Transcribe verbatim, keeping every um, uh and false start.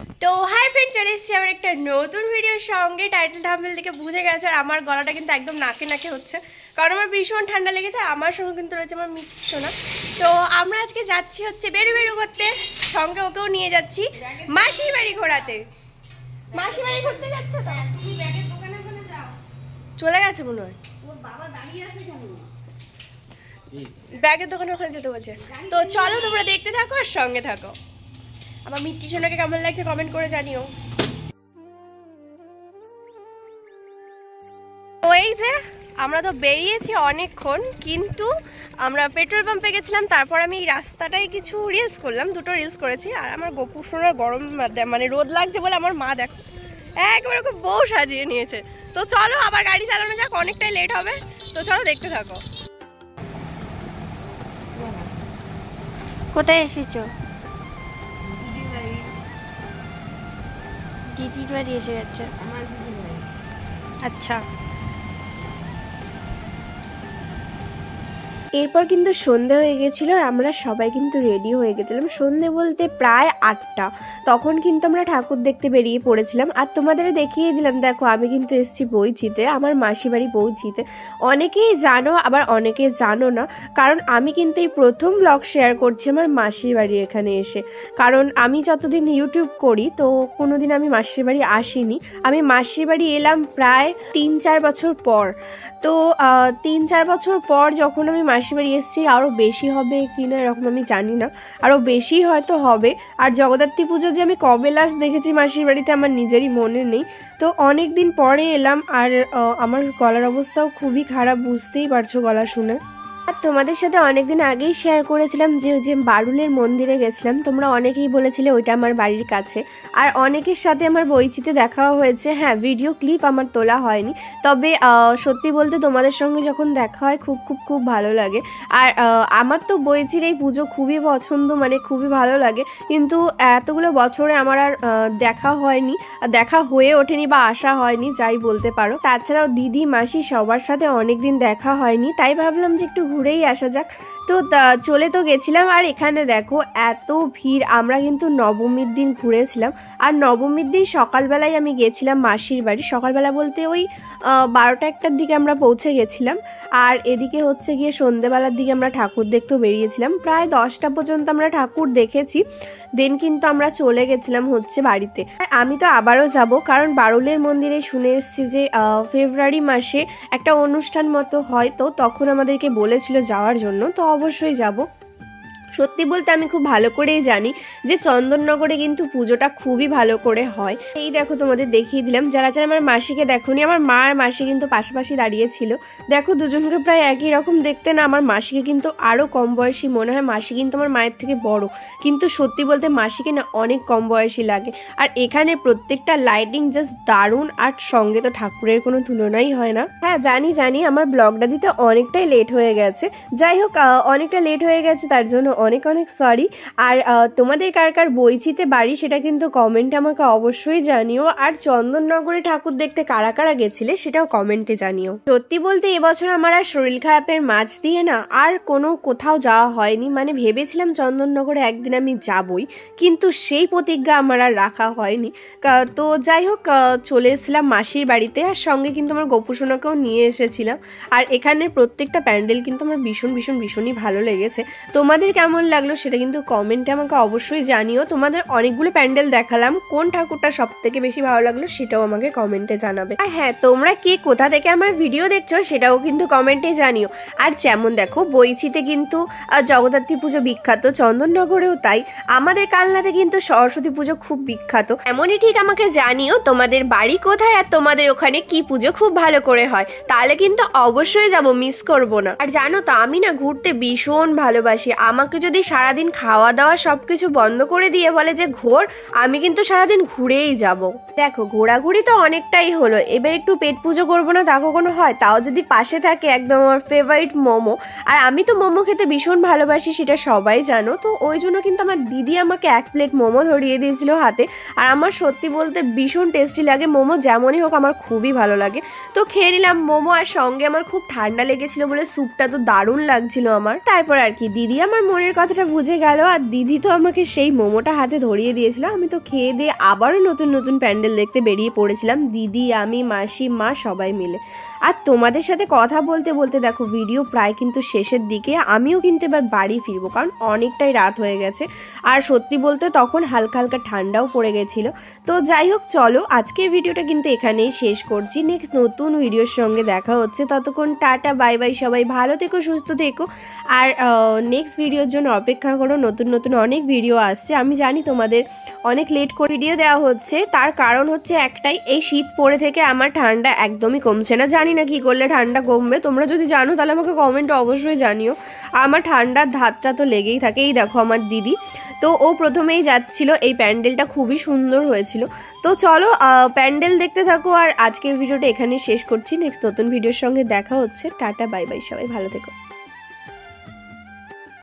তো hi friend, চলে এসেছি আমার একটা নতুন ভিডিওর সঙ্গে। টাইটেল থাম্বনেল থেকে বুঝে গেছে। আর আমার গলাটা কিন্তু একদম নাকে নাকে হচ্ছে, কারণ আমার ভীষণ ঠান্ডা লেগেছে। আমার সঙ্গে কিন্তু রয়েছে আমার মিষ্টি সোনা। তো আমরা আজকে যাচ্ছি হচ্ছে বেরু বেরু করতে, সঙ্গে ওকেও নিয়ে যাচ্ছি মাসির বাড়ি ঘোরাতে। মাসির বাড়ি ঘুরতে যাচ্ছ তো? তুমি ব্যাগের দোকানে ওখানে যাও। চলে গেছে মনে হয়। ওর বাবা দাঁড়িয়ে আছে কেন? ব্যাগের দোকানে ওখানে যেতে বলছে। তো চলো তোমরা দেখতে থাকো আর সঙ্গে থাকো। আমার মিষ্টি সোনাকে কেমন লাগছে কমেন্ট করে জানিও। তো এই যে আমরা তো বেরিয়েছি অনেকক্ষণ, কিন্তু আমরা পেট্রোল পাম্পে গেছিলাম। তারপর আমি এই রাস্তাটায় কিছু রিলস করলাম, দুটো রিলস করেছি। আর আমার গোপু সোনার গরম মানে রোদ লাগছে বলে আমার মা দেখো একবার ওকে বউ সাজিয়ে নিয়েছে। তো চলো আবার গাড়ি চালানো যাক, অনেকটাই লেট হবে। তো চলো দেখতে থাকো। কোথায় এসেছো? দিদির বাড়ি এসে যাচ্ছে। আচ্ছা, এরপর কিন্তু সন্ধে হয়ে গেছিলো আর আমরা সবাই কিন্তু রেডি হয়ে গেছিলাম। সন্ধে বলতে প্রায় আটটা। তখন কিন্তু আমরা ঠাকুর দেখতে বেরিয়ে পড়েছিলাম। আর তোমাদের দেখিয়ে দিলাম, দেখো আমি কিন্তু এসেছি বইচিতে, আমার মাসি বাড়ি বইচিতে। অনেকেই জানো আবার অনেকেই জানো না, কারণ আমি কিন্তু এই প্রথম ব্লগ শেয়ার করছি আমার মাসির বাড়ি এখানে এসে। কারণ আমি যতদিন ইউটিউব করি তো কোনোদিন আমি মাসির বাড়ি আসিনি। আমি মাসির বাড়ি এলাম প্রায় তিন চার বছর পর। তো তিন চার বছর পর যখন আমি মাসির বাড়ি এসেছি, আরও বেশি হবে কি না এরকম আমি জানি না, আরও বেশি হয়তো হবে। আর জগদ্ধাত্রী পুজো যে আমি কবে লাস্ট দেখেছি মাসির বাড়িতে আমার নিজেরই মনে নেই। তো অনেক দিন পরে এলাম। আর আমার গলার অবস্থাও খুবই খারাপ, বুঝতেই পারছো গলা শুনে। আর তোমাদের সাথে অনেকদিন আগেই শেয়ার করেছিলাম যে ওই যে বারুলের মন্দিরে গেছিলাম। তোমরা অনেকেই বলেছিলে ওইটা আমার বাড়ির কাছে। আর অনেকের সাথে আমার বইচিতে দেখাও হয়েছে। হ্যাঁ, ভিডিও ক্লিপ আমার তোলা হয়নি, তবে সত্যি বলতে তোমাদের সঙ্গে যখন দেখা হয় খুব খুব খুব ভালো লাগে। আর আমার তো বইচির এই পুজো খুবই পছন্দ, মানে খুবই ভালো লাগে। কিন্তু এতগুলো বছরে আমার আর দেখা হয়নি, দেখা হয়ে ওঠেনি বা আসা হয়নি, যাই বলতে পারো। তাছাড়াও দিদি মাসি সবার সাথে অনেকদিন দেখা হয়নি, তাই ভাবলাম যে একটু ঘুরেই আসা যাক। তো চলে তো গেছিলাম। আর এখানে দেখো এত ভিড়। আমরা কিন্তু নবমীর দিন ঘুরেছিলাম। আর নবমীর দিন সকালবেলায় আমি গেছিলাম মাসির বাড়ি। সকালবেলা বলতে ওই বারোটা একটার দিকে আমরা পৌঁছে গেছিলাম। আর এদিকে হচ্ছে গিয়ে সন্ধেবেলার দিকে আমরা ঠাকুর দেখতেও বেরিয়েছিলাম। প্রায় দশটা পর্যন্ত আমরা ঠাকুর দেখেছি। দেন কিন্তু আমরা চলে গেছিলাম হচ্ছে বাড়িতে। আর আমি তো আবারও যাব, কারণ বারুলের মন্দিরে শুনে এসেছি যে ফেব্রুয়ারি মাসে একটা অনুষ্ঠান মতো হয়, তো তখন আমাদেরকে বলেছিল যাওয়ার জন্য। তো অবশ্যই যাব। সত্যি বলতে আমি খুব ভালো করেই জানি যে চন্দননগরে কিন্তু পুজোটা খুবই ভালো করে হয়। এই দেখো তোমাদের দেখিয়ে দিলাম। যারা যারা আমার মাসিকে দেখোনি, আমার মা আর মাসি কিন্তু পাশাপাশি দাঁড়িয়েছিল। দেখো দুজনকে প্রায় একই রকম দেখতে না? আমার মাসিকে কিন্তু আরও কম বয়সী মনে হয়। মাসি কিন্তু আমার মায়ের থেকে বড়, কিন্তু সত্যি বলতে মাসিকে না অনেক কম বয়সী লাগে। আর এখানে প্রত্যেকটা লাইটিং জাস্ট দারুণ। আর সঙ্গে তো ঠাকুরের কোনো তুলনাই হয় না। হ্যাঁ জানি জানি আমার ব্লগটা দিতে অনেকটাই লেট হয়ে গেছে। যাই হোক, অনেকটা লেট হয়ে গেছে, তার জন্য অনেক অনেক সরি। আর তোমাদের কার কার বইচিতে বাড়ি সেটা কিন্তু কমেন্টে আমাকে অবশ্যই জানিও। আর চন্দননগরে ঠাকুর দেখতে কারা কারা গেছিলে সেটাও কমেন্টে জানিও। সত্যি বলতে এবছর আমার আর শরীর খারাপের মাঝ দিয়ে না আর কোনো কোথাও যাওয়া হয়নি। মানে ভেবেছিলাম চন্দননগরে একদিন আমি যাবই, কিন্তু সেই প্রতিজ্ঞা আমার আর রাখা হয়নি। তো যাই হোক, চলে এসেছিলাম মাসির বাড়িতে। আর সঙ্গে কিন্তু আমার গোপুসোনাকেও নিয়ে এসেছিলাম। আর এখানের প্রত্যেকটা প্যান্ডেল কিন্তু আমার ভীষণ ভীষণ ভীষণই ভালো লেগেছে। তোমাদের কেমন লাগলো সেটা কিন্তু কমেন্টে আমাকে অবশ্যই জানিও। তোমাদের অনেকগুলো প্যান্ডেল দেখালাম, কোন ঠাকুরটা সব থেকে বেশি ভালো লাগলো সেটাও আমাকে কমেন্টে জানাবে। আর হ্যাঁ, তোমরা কে কোথা থেকে আমার ভিডিও দেখছো সেটাও কিন্তু কমেন্টে জানিও। আর যেমন দেখো বইচিতে কিন্তু জগদ্ধাত্রী পুজো বিখ্যাত, চন্দননগরেও তাই। আমাদের কালনাতে কিন্তু সরস্বতী পুজো খুব বিখ্যাত। এমনই ঠিক আমাকে জানিও তোমাদের বাড়ি কোথায় আর তোমাদের ওখানে কি পুজো খুব ভালো করে হয়, তাহলে কিন্তু অবশ্যই যাব, মিস করব না। আর জানো তো আমি না ঘুরতে ভীষণ ভালোবাসি। আমাকে যদি সারাদিন খাওয়া দাওয়া সবকিছু বন্ধ করে দিয়ে বলে যে ঘোর, আমি কিন্তু সারাদিন ঘুরেই যাব। দেখো ঘোরাঘুরি তো অনেকটাই হলো, এবার একটু পেট পুজো করবো না তা কখনো হয়? তাও যদি পাশে থাকে একদম আমার ফেভারিট মোমো। আর আমি তো মোমো খেতে ভীষণ ভালোবাসি, সেটা সবাই জানো। তো ওই জন্য কিন্তু আমার দিদি আমাকে এক প্লেট মোমো ধরিয়ে দিয়েছিল হাতে। আর আমার সত্যি বলতে ভীষণ টেস্টি লাগে মোমো, যেমনই হোক আমার খুবই ভালো লাগে। তো খেয়ে নিলাম মোমো। আর সঙ্গে আমার খুব ঠান্ডা লেগেছিল বলে স্যুপটা তো দারুণ লাগছিল আমার। তারপর আর কি দিদি আমার মনের কথাটা বুঝে গেল। আর দিদি তো আমাকে সেই মোমোটা হাতে ধরিয়ে দিয়েছিল। আমি তো খেয়ে দিয়ে আবারও নতুন নতুন প্যান্ডেল দেখতে বেরিয়ে পড়েছিলাম, দিদি, আমি, মাসি, মা সবাই মিলে। আর তোমাদের সাথে কথা বলতে বলতে দেখো ভিডিও প্রায় কিন্তু শেষের দিকে। আমিও কিন্তু এবার বাড়ি ফিরবো, কারণ অনেকটাই রাত হয়ে গেছে। আর সত্যি বলতে তখন হালকা হালকা ঠান্ডাও পড়ে গেছিলো। তো যাই হোক, চলো আজকের ভিডিওটা কিন্তু এখানেই শেষ করছি। নেক্সট নতুন ভিডিওর সঙ্গে দেখা হচ্ছে, ততক্ষণ টাটা বাই বাই, সবাই ভালো থেকো, সুস্থ থেকো। আর নেক্সট ভিডিওর জন্য অপেক্ষা করো, নতুন নতুন অনেক ভিডিও আসছে। আমি জানি তোমাদের অনেক লেট করে ভিডিও দেওয়া হচ্ছে, তার কারণ হচ্ছে একটাই, এই শীত পড়ে থেকে আমার ঠান্ডা একদমই কমছে না। জানি না কি করলে ঠান্ডা কমবে, তোমরা যদি জানো তাহলে আমাকে কমেন্টে অবশ্যই জানিও। আমার ঠান্ডার ধাতটা তো লেগেই থাকে। এই দেখো আমার দিদি, তো ও প্রথমেই যাচ্ছিল, এই প্যান্ডেলটা খুবই সুন্দর হয়েছিল। তো চলো প্যান্ডেল দেখতে থাকো, আর আজকের ভিডিওটা এখানেই শেষ করছি। নেক্সট নতুন ভিডিওর সঙ্গে দেখা হচ্ছে, টাটা বাই বাই, সবাই ভালো থেকো।